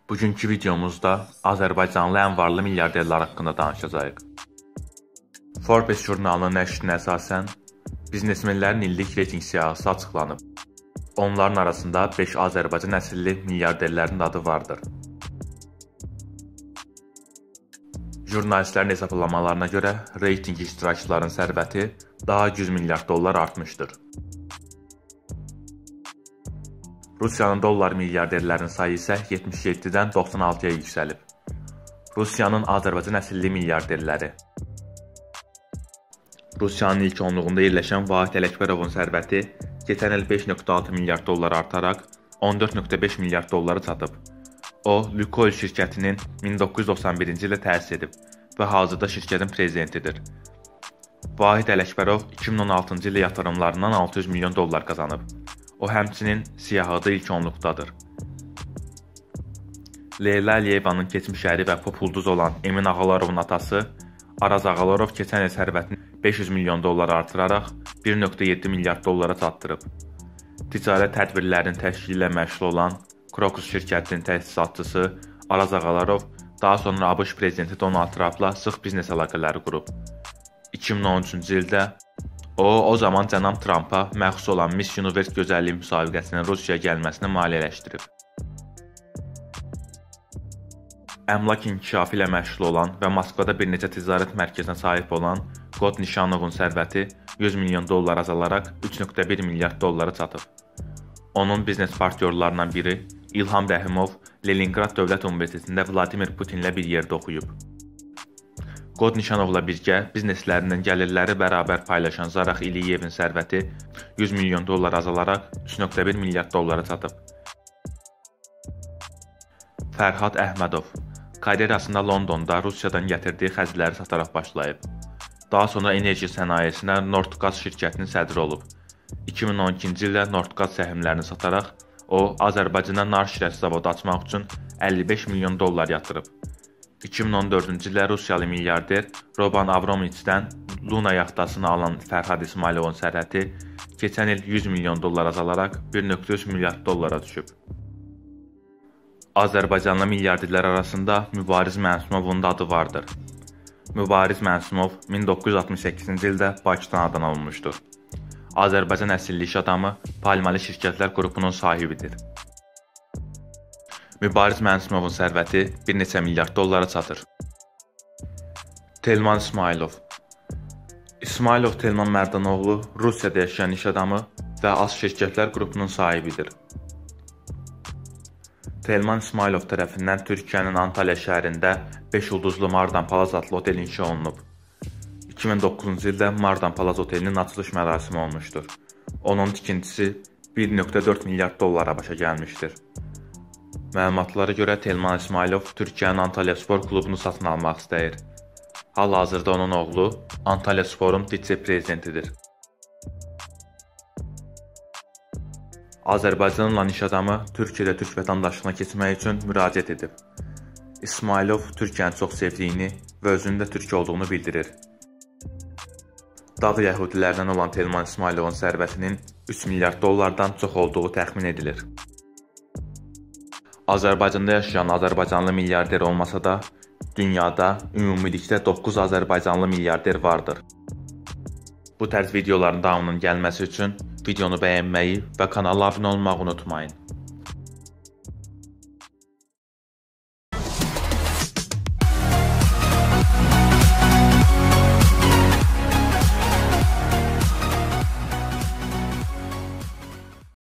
Bugünkü videomuzda Azərbaycanlı ən varlı milyarderlər haqqında danışacağıq. Forbes jurnalının nəşrinə əsasən biznesmenlərin illik reyting siyahısı açıqlanıb. Onların arasında 5 Azərbaycan əsilli milyarderlərin adı vardır. Jurnalistlərin hesablamalarına görə reyting iştirakçılarının sərvəti daha 100 milyard dollar artmışdır. Rusiyanın dollar milyarderlərinin sayı isə 77-dən 96-ya yüksəlib. Rusiyanın Azərbaycan əsilli milyarderləri. Rusiyanın ilk onluğunda yerləşən Vahid Ələkbərovun sərvəti keçən il 5,6 milyard dollar artaraq 14,5 milyard dolları çatıb. O, Lukoil şirkətinin 1991-ci ildə təsis edib və hazırda şirkətin prezidentidir. Vahid Ələkbərov 2016-cı il yatırımlarından 600 milyon dollar qazanıb. O, həmçinin siyahıda ilk onluqdadır. Leyla Əliyevanın keçmiş əri və populduz olan Emin Ağalarovun atası Araz Ağalarov keçən il sərvətini 500 milyon dollar artıraraq 1,7 milyard dollara çatdırıb. Ticarət tədbirlərinin təşkili ilə məşğul olan Krokus şirkətinin təsisatçısı Araz Ağalarov daha sonra ABŞ prezidenti Donald Trumpla sıx biznes əlaqələri qurub. 2013-cü ildə o zaman cənab Trumpa məxsus olan Miss Universe gözəllik müsabiqəsinin Rusiyaya gəlməsini maliyyələşdirib. Əmlak inkişafı ilə məşğul olan və Moskvada bir neçə ticarət mərkəzinə sahib olan Qod Nişanovun sərvəti 100 milyon dollar azalaraq 3,1 milyard dollara çatıb. Onun biznes partnyorlarından biri İlham Rəhimov Leningrad Dövlət Universitetində Vladimir Putinlə bir yerdə oxuyub. Qod Nişanovla birgə bizneslərinin gəlirləri bərabər paylaşan Zaraq İliyevin sərvəti 100 milyon dollar azalaraq 3,1 milyard dollara çatıb. Fərhad Əhmədov karyerasında Londonda Rusiyadan gətirdiyi xəzləri sataraq başlayıb. Daha sonra enerji sənayesinə Nordgaz şirkətinin sədri olub. 2012-ci ildə Nordgaz səhmlərini sataraq o, Azərbaycana nar şirəsi zavodu açmaq üçün 55 milyon dollar yatırıb. 2014-cü ildə Rusiyalı milyarder Roman Abramoviçdən Luna yaxtasını alan Fərhad İsmayılovun sərvəti keçən il 100 milyon dollar azalaraq 1,3 milyard dollara düşüb. Azərbaycanlı milyarderlər arasında Mübariz Mənsumovun da adı vardır. Mübariz Mənsumov 1968-ci ildə Bakıdan anadan olmuşdur. Azərbaycan əsilli iş adamı Palmalı şirkətlər qrupunun sahibidir. Mübariz Mənsumovun sərvəti bir neçə milyard dollara çatır. Telman İsmailov İsmailov Telman Mərdanoğlu Rusiyada yaşayan iş adamı və Az şirkətlər qrupunun sahibidir. Telman İsmailov tərəfindən Türkiyənin Antalya şəhərində 5 ulduzlu Mardan Palaz adlı otel inşa olunub. 2009-cu ildə Mardan Palaz otelinin açılış mərasimi olmuşdur. Onun tikintisi 1,4 milyard dollara başa gəlmişdir. Məlumatlara görə Telman İsmailov Türkiyənin Antalya Spor klubunu satın almaq istəyir. Hal-hazırda onun oğlu Antalya Sporun vitse-prezidentidir. Azərbaycanla iş adamı Türkiyədə türk vətəndaşlığına keçmək üçün müraciət edib. İsmailov Türkiyəni çox sevdiyini və özünün də türk olduğunu bildirir. Dağ yəhudilərdən olan Telman İsmailovun sərvətinin 3 milyard dollardan çox olduğu təxmin edilir. Azərbaycanda yaşayan Azərbaycanlı milyarder olmasa da, dünyada ümumilikdə 9 Azərbaycanlı milyarder vardır. Bu tərz videoların davamının gəlməsi üçün videonu bəyənməyi və kanala abunə olmağı unutmayın.